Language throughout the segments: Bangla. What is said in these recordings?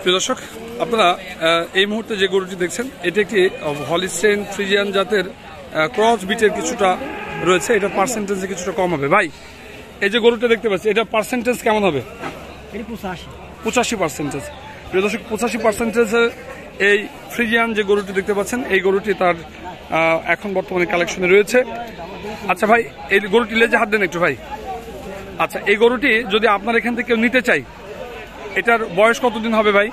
প্রিয় দর্শক, আপনারা এই মুহূর্তে যে গরুটি দেখছেন এটি একটি হলিস্টেইন ফ্রিজিয়ান জাতের ক্রস বিটের কিছুটা রয়েছে। এটা পার্সেন্টেজে কিছুটা কম হবে। ভাই, এই যে গরুটা দেখতে পাচ্ছি এটা পার্সেন্টেজ কেমন হবে? 85%। প্রিয় দর্শক, 85%-এ এই ফ্রিজিয়ান যে গরুটি দেখতে পাচ্ছেন এই গরুটি তার এখন বর্তমানে কালেকশনে রয়েছে। আচ্ছা ভাই, এই গরুটি লেজে হাত দেন একটু ভাই। আচ্ছা, এই গরুটি যদি আপনার এখান থেকে কেউ নিতে চাই, এটার বয়স কতদিন হবে ভাই?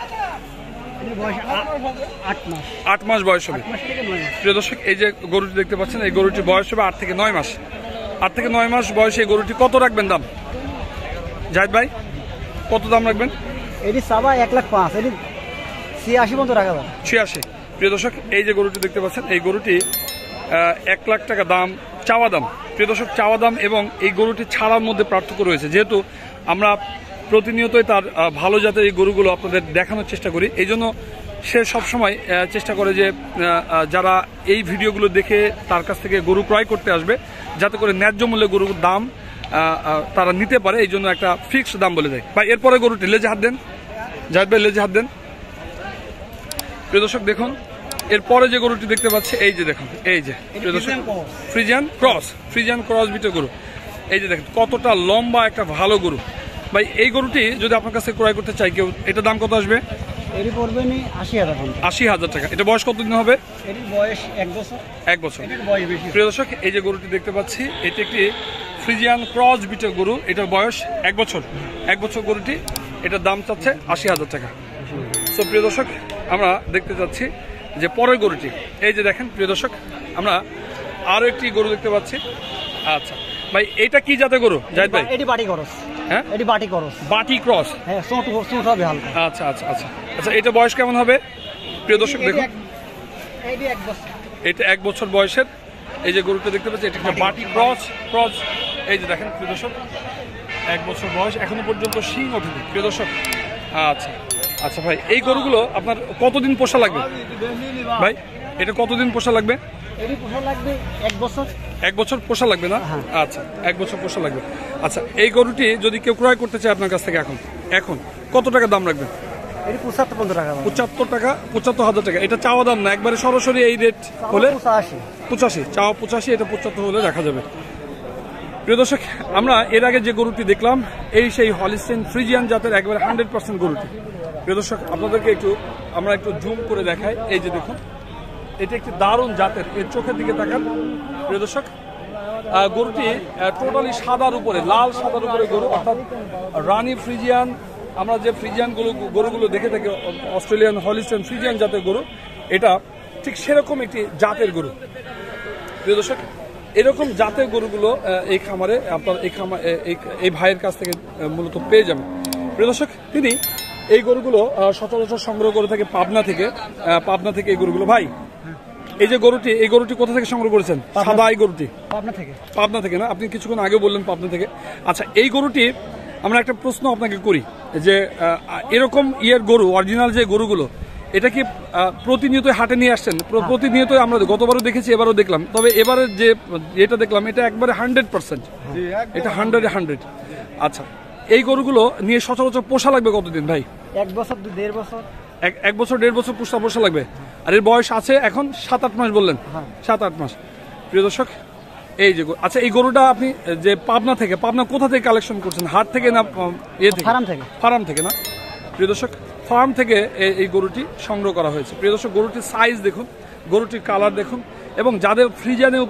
8 মাস বয়স হবে। প্রিয় দর্শক, এই যে গরুটি দেখতে পাচ্ছেন এই গরুটির বয়স হবে 8 থেকে 9 মাস। 8 থেকে 9 মাস বয়সে এই গরুটি কত রাখবেন দাম? জাহিদ ভাই, কত দাম রাখবেন? এটি সাবা 1,05,000, এটি 86 পর্যন্ত রাখা যাবে। 86। প্রিয় দর্শক, এই যে গরুটি দেখতে পাচ্ছেন এই গরুটি 1 লাখ টাকা দাম, চাওয়া দাম। প্রিয় দর্শক, চাওয়া দাম এবং এই গরুটি ছাড়ার মধ্যে পার্থক্য রয়েছে। যেহেতু আমরা প্রতিনিয়তই তার ভালো জাতের এই গরুগুলো আপনাদের দেখানোর চেষ্টা করি, এই জন্য সে সবসময় চেষ্টা করে যে যারা এই ভিডিওগুলো দেখে তার কাছ থেকে গরু ক্রয় করতে আসবে যাতে করে ন্যায্য মূল্যে গরুর দাম তারা নিতে পারে, এই জন্য একটা ফিক্সড দাম বলে দেয়। ভাই, এরপরে গরুটি লেজে হাত দেন। জাহিদ ভাই, লেজে হাত দেন। প্রিয় দর্শক, দেখুন এরপরে যে গরুটি দেখতে পাচ্ছি এই যে দেখুন, এই যে প্রিয় দর্শক ফ্রিজিয়ান ক্রস বিটের গরু। এই যে দেখেন কতটা লম্বা একটা ভালো গরু। ভাই, এই গরুটি যদি আপনার কাছে ক্রয় করতে চাই কেউ, এটা দাম কত আসবে? এটি পড়বে 80,000 টাকা। এটা বয়স কতদিন হবে? এটির বয়স 1 বছর। 1 বছর। এটির বয়স বেশি। প্রিয় দর্শক, এই যে গরুটি দেখতে পাচ্ছি এটি একটি ফ্রিজিয়ান ক্রস বিটের গরু। এটার বয়স 1 বছর। 1 বছর গরুটি, এটার দাম চাচ্ছে 80,000 টাকা। সো প্রিয় দর্শক, আমরা দেখতে যাচ্ছি যে পরের গরুটি। এই যে দেখেন প্রিয় দর্শক, আমরা আরো একটি গরু দেখতে পাচ্ছি। আচ্ছা ভাই, এটা কি জাতের গরু জাহিদ ভাই? এটি বাটি ক্রস। হ্যাঁ, এটি বাটি ক্রস। বাটি ক্রস। হ্যাঁ, ছোট হবে হালকা। আচ্ছা আচ্ছা আচ্ছা আচ্ছা, এটা বয়স কেমন হবে প্রিয় দর্শক? দেখুন, এটি 1 বছর। এটা 1 বছর বয়সের এই যে গরুটা দেখতে পাচ্ছি, এটা একটা বাটি ক্রস। এই যে দেখেন প্রিয় দর্শক, 1 বছর বয়স, এখনো পর্যন্ত শিং ওঠেনি প্রিয় দর্শক। আচ্ছা আচ্ছা ভাই, এই গরুগুলো আপনার কতদিন পোষা লাগবে ভাই? এটা কতদিন পোষা লাগবে? এটি পোষা লাগবে 1 বছর। 1 বছর পোষা লাগবে না? আচ্ছা, 1 বছর পোষা লাগবে। আচ্ছা, এই গরুটি যদি কেউ ক্রয় করতে চায় আপনার কাছ থেকে এখন কত টাকা দাম রাখবেন? এটি 75 টাকা। 75,000 টাকা। এটা চাওয়া দাম না, একবারে সরাসরি এই রেট হলে 85। চাওয়া 85, এটা 75 হলে রাখা যাবে। প্রিয় দর্শক, আমরা এর আগে যে গরুটি দেখলাম এই সেই হলিস্টেইন ফ্রিজিয়ান জাতের একবারে 100% গরুটি। প্রিয় দর্শক, আপনাদেরকে আমরা একটু জুম করে দেখাই। এই যে দেখুন, এটি একটি দারুণ জাতের, এর চোখের দিকে তাকান প্রিয় দর্শক। গরুটি টোটালি সাদার উপরে, লাল সাদার উপরে গরু, অর্থাৎ রানী ফ্রিজিয়ান। আমরা যে ফ্রিজিয়ান গরুগুলো দেখে থাকি, অস্ট্রেলিয়ান হলিস্টেইন ফ্রিজিয়ান জাতের গরু, এটা ঠিক সেরকম একটি জাতের গরু। প্রিয় দর্শক, এরকম জাতের গরুগুলো এই খামারে আপনার এই ভাইয়ের কাছ থেকে মূলত পেয়ে যাবেন। প্রিয় দর্শক, তিনি এই গরুগুলো সচরাচর সংগ্রহ করে থাকে পাবনা থেকে এই গরুগুলো। ভাই, এই যে গরুটি, এই গরুটি কোথা থেকে সংগ্রহ করেছেন? সাদা এই গরুটি পাবনা থেকে না? আপনি কিছুক্ষণ আগে বললেন পাবনা থেকে। আচ্ছা, এই গরুটি আমরা একটা প্রশ্ন আপনাকে করি যে এরকম গরু, অরিজিনাল যে গরুগুলো, এটা কি প্রতিনিয়ত হাটে নিয়ে আসছেন? প্রতিনিয়ত আমরা গতবারও দেখেছি, এবারও দেখলাম, তবে এবারে যে এটা দেখলাম এটা একবারে 100%, এটা 100। আচ্ছা, এই গরুগুলো নিয়ে সচরাচর পোষা লাগবে কতদিন ভাই? 1 বছর 1.5 বছর। 1 বছর 1.5 বছর পোষা লাগবে। আর এর বয়স আছে এখন 7-8 মাস বললেন? 7-8 মাস। প্রিয় দর্শক, এই যে আচ্ছা, এই গরুটা আপনি যে পাবনা কোথা থেকে কালেকশন করছেন? হাট থেকে না ফার্ম থেকে না? প্রিয় দর্শক, ফার্ম থেকে এই গরুটি সংগ্রহ করা হয়েছে। প্রিয় দর্শক, গরুটির সাইজ দেখুন, গরুটির কালার দেখুন, এবং যারা ফ্রিজিয়ানের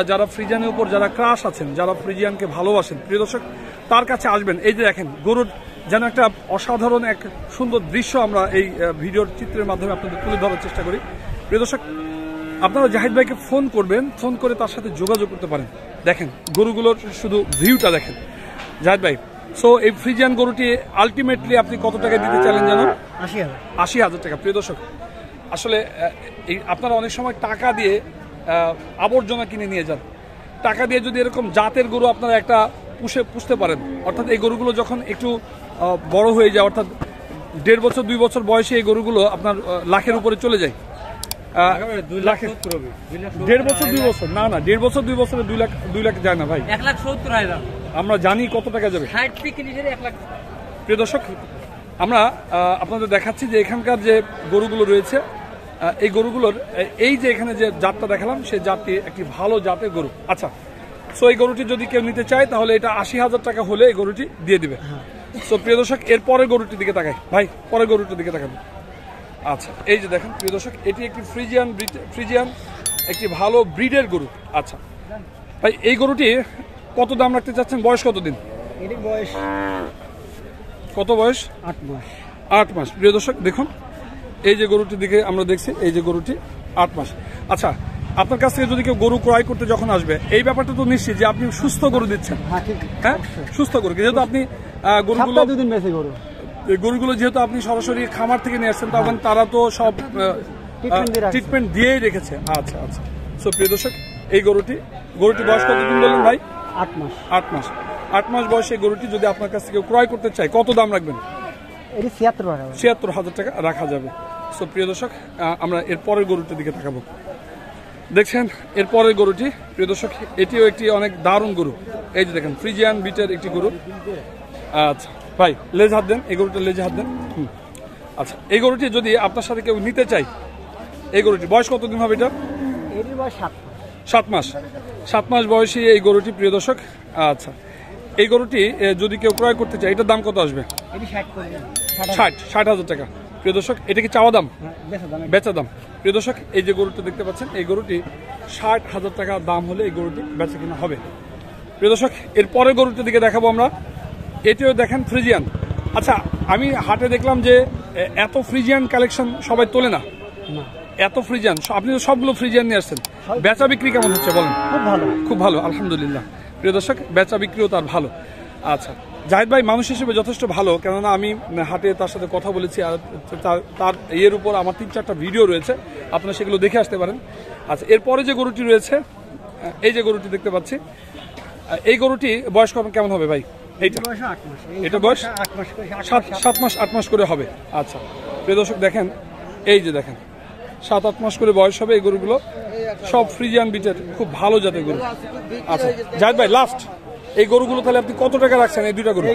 উপর যারা ক্রাশ আছেন, যারা ফ্রিজিয়ানকে ভালোবাসেন, প্রিয় দর্শক তার কাছে আসবেন। এই যে দেখেন, গরুর যেন একটা অসাধারণ এক সুন্দর দৃশ্য আমরা এই ভিডিওর চিত্রের মাধ্যমে আপনাদের তুলে ধরার চেষ্টা করি। প্রিয় দর্শক, আপনারা জাহিদ ভাইকে ফোন করবেন, ফোন করে তার সাথে যোগাযোগ করতে পারেন। দেখেন গরুগুলোর শুধু ভিউটা দেখেন জাহিদ ভাই। সো এই ফ্রিজিয়ান গরুটি আলটিমেটলি আপনি কত টাকা দিতে চাইলেন জানো? 80,000 টাকা। প্রিয় দর্শক, আসলে আপনারা অনেক সময় টাকা দিয়ে আবর্জনা কিনে নিয়ে যান। টাকা দিয়ে যদি এরকম জাতের গরু আপনারা একটা পুষতে পারেন, অর্থাৎ এই গরুগুলো যখন একটু বড় হয়ে যায়, অর্থাৎ 1.5 বছর 2 বছর বয়সে এই গরুগুলো আপনার লাখের উপরে চলে যায়। 1.5 বছর 2 বছর না, 1.5 বছর 2 বছরে 2 লাখ যায় না ভাই। 1,70,000 আমরা জানি কত টাকা যাবে। প্রিয় দর্শক, আমরা আপনাদের দেখাচ্ছি যে এখানকার যে গরুগুলো রয়েছে, এই গরুগুলোর এই যে এখানে যে জাতটা দেখালাম সেই জাতটি একটি ভালো জাতের গরু। আচ্ছা, সো এই গরুটি যদি কেউ নিতে চায় তাহলে এটা ৮০,০০০ টাকা হলে এই গরুটি দিয়ে দিবে। সো প্রিয় দর্শক, এর পরের গরুটির দিকে তাকাই ভাই, পরের গরুটির দিকে তাকাবেন। আচ্ছা, এই যে দেখেন প্রিয় দর্শক, এটি একটি ফ্রিজিয়ান একটি ভালো ব্রিডের গরু। আচ্ছা ভাই, এই গরুটি কত দাম রাখতে চাচ্ছেন? বয়স কতদিন? এটির বয়স কত বয়স? 8 মাস। 8 মাস। প্রিয় দর্শক দেখুন, এই যে গরুটির দিকে আমরা দেখছি, এই যে গরুটি 8 মাস। আচ্ছা, আপনার কাছ থেকে যদি কেউ গরু ক্রয় করতে যখন আসবে, এই ব্যাপারটা তো নিশ্চিত যে আপনি সুস্থ গরু দিচ্ছেন। হ্যাঁ, সুস্থ গরু, যেহেতু আপনি গরুগুলো দুদিন বেশি গরু, গরুগুলো যেহেতু আপনি সরাসরি খামার থেকে নিয়ে আসছেন, তখন তারা তো সব ট্রিটমেন্ট দিয়েই রেখেছে। আচ্ছা আচ্ছা। সো প্রিয় দর্শক, এই গরুটি বয়স কতদিন বললেন ভাই? 8 মাস। 8 মাস। 8 মাস বয়সে গরুটি যদি আপনার কাছ থেকে ক্রয় করতে চায়, কত দাম রাখবেন? এটি 76 টাকা। ৭৬,০০০ টাকা রাখা যাবে। সো প্রিয় দর্শক, আমরা এর পরের গরুটির দিকে তাকাবো। দেখছেন এর পরের গরুটি, প্রিয় দর্শক, এটিও একটি অনেক দারুণ গরু। এই যে দেখেন, ফ্রিজিয়ান বিটের একটি গরু। আচ্ছা ভাই, লেজ হাত দেন, এই গরুটার লেজে হাত দেন। আচ্ছা, এই গরুটি যদি আপনার সাথে কেউ নিতে চায়, এই গরুটি বয়স কতদিন হবে? এটা এটির বয়স 7 মাস। 7 মাস বয়সী এই গরুটি, প্রিয় দর্শক। আচ্ছা, এই গরুটি যদি কেউ ক্রয় করতে চায়, এটার দাম কত আসবে? এটি 60,000 টাকা। প্রিয় দর্শক, এটা কি চাওয়া দাম? বেচা দাম। প্রিয় দর্শক, এই যে গরুটি দেখতে পাচ্ছেন, এই গরুটি 60,000 টাকা দাম হলে এই গরুটি বেচা কিনা হবে। প্রিয় দর্শক, এর পরের গরুটির দিকে দেখাবো আমরা। এটিও দেখেন ফ্রিজিয়ান। আচ্ছা, আমি হাটে দেখলাম যে এত ফ্রিজিয়ান কালেকশন সবাই তোলে না। এত ফ্রিজিয়ান, আপনি তো সবগুলো ফ্রিজিয়ান নিয়ে আসছেন। বেচা বিক্রি কেমন হচ্ছে বলেন? খুব ভালো, খুব ভালো, আলহামদুলিল্লাহ। প্রিয় দর্শক, বেচা বিক্রিও তার ভালো। আচ্ছা, জাহিদ ভাই মানুষ হিসেবে যথেষ্ট ভালো, কেননা আমি হাটে তার সাথে কথা বলেছি, আর তার এর উপর আমার 3-4টা ভিডিও রয়েছে, আপনারা সেগুলো দেখে আসতে পারেন। আচ্ছা, এরপরে যে গরুটি রয়েছে, এই যে গরুটি দেখতে পাচ্ছি, এই গরুটি বয়স কেমন হবে ভাই? এটা বয়স 7 মাস 8 মাস করে হবে। আচ্ছা, প্রিয় দর্শক দেখেন, এই যে দেখেন 7-8 মাস করে বয়স হবে। এই গরুগুলো সব ফ্রিজিয়ান বিটের খুব ভালো জাতের গরু। আচ্ছা জাহিদ ভাই, লাস্ট এই গরুগুলো তাহলে আপনি কত টাকা রাখছেন? এই দুইটা গরু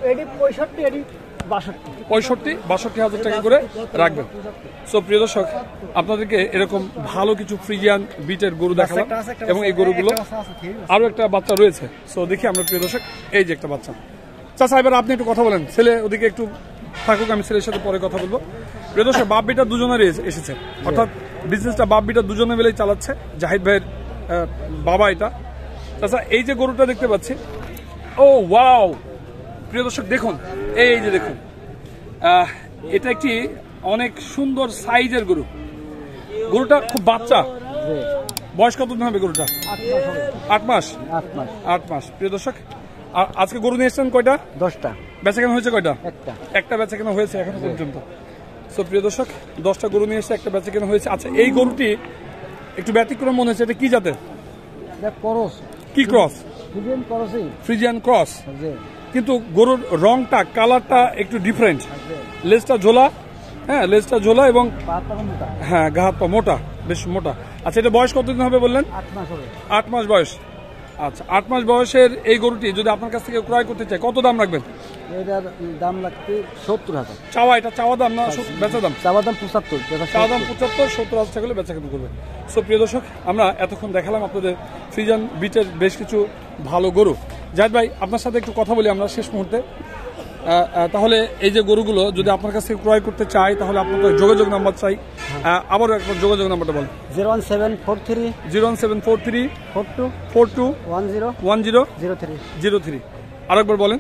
65,000 টাকা করে রাখবেন। সো প্রিয় দর্শক, আপনাদেরকে এরকম ভালো কিছু ফ্রিজিয়ান বিটের গরু দেখালাম, এবং এই গরুগুলো আরো একটা বাচ্চা রয়েছে। সো দেখি আমরা, প্রিয় দর্শক, এই যে একটা বাচ্চা। চাচা, এবার আপনি একটু কথা বলেন, ছেলে ওদিকে একটু থাকুক, আমি ছেলের সাথে পরে কথা বলবো। প্রিয় দর্শক, বাপ বেটা দুজনেরই এসেছে, অর্থাৎ বিজনেসটা বাপ বেটা দুজনে মিলেই চালাচ্ছে। জাহিদ ভাইয়ের বাবা এটা। চাচা, এই যে গরুটা দেখতে পাচ্ছি, ও ওয়াও! প্রিয় দর্শক দেখুন, এই যে দেখুন, এটা একটি অনেক সুন্দর সাইজের গরু। গরুটা খুব বাচ্চা। বয়স কতদিন হবে গরুটা? 8 মাস। 8 মাস। প্রিয় দর্শক, আজকে গরু নিয়ে এসছেন কয়টা? 10টা। বেচাকেনা হয়েছে কয়টা? একটা বেচাকেনা হয়েছে এখনো পর্যন্ত। সো প্রিয় দর্শক, 10টা গরু নিয়ে এসে একটা বেচাকেনা হয়েছে। আচ্ছা, এই গরুটি একটু ব্যতিক্রম মনে হচ্ছে, এটা কি জাতের? কি ক্রস? Friesian cross. কিন্তু গরুর রংটা, কালারটা একটু ডিফারেন্ট। লেজটা ঝোলা, হ্যাঁ লেজটা ঝোলা, এবং হ্যাঁ গা হাত পা মোটা, বেশ মোটা। আচ্ছা, এটা বয়স কতদিন হবে বললেন? 8 মাস বয়স। আচ্ছা, 8 মাস বয়সের এই গরুটি যদি আপনার কাছ থেকে ক্রয় করতে চাই, কত দাম রাখবেন? এটার দাম লাগবে 70,000। চাওয়া, এটা চাওয়া দাম না বেচা দাম? চাওয়া দাম 75। চাওয়া দাম 75, 70,000 টাকা হলে বেচা কিনা করবে। সো প্রিয় দর্শক, আমরা এতক্ষণ দেখালাম আপনাদের ফ্রিজিয়ান বিটের বেশ কিছু ভালো গরু। জাহিদ ভাই, আপনার সাথে একটু কথা বলি আমরা শেষ মুহূর্তে। তাহলে এই যে গরুগুলো যদি আপনার কাছ থেকে ক্রয় করতে চাই, তাহলে আপনাদের যোগাযোগ নাম্বার চাই। আবারও একবার যোগাযোগ নাম্বারটা বলুন। 01743 01743 42 42 10 03। আরেকবার বলেন।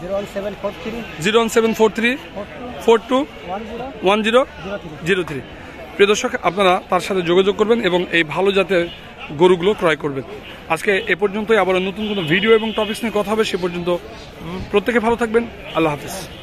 01743 42 10 03। প্রিয় দর্শক, আপনারা তার সাথে যোগাযোগ করবেন এবং এই ভালো জাতের গরুগুলো ক্রয় করবেন। আজকে এ পর্যন্তই, আবার নতুন কোনো ভিডিও এবং টপিকস নিয়ে কথা হবে। সে পর্যন্ত প্রত্যেকে ভালো থাকবেন। আল্লাহ হাফেজ।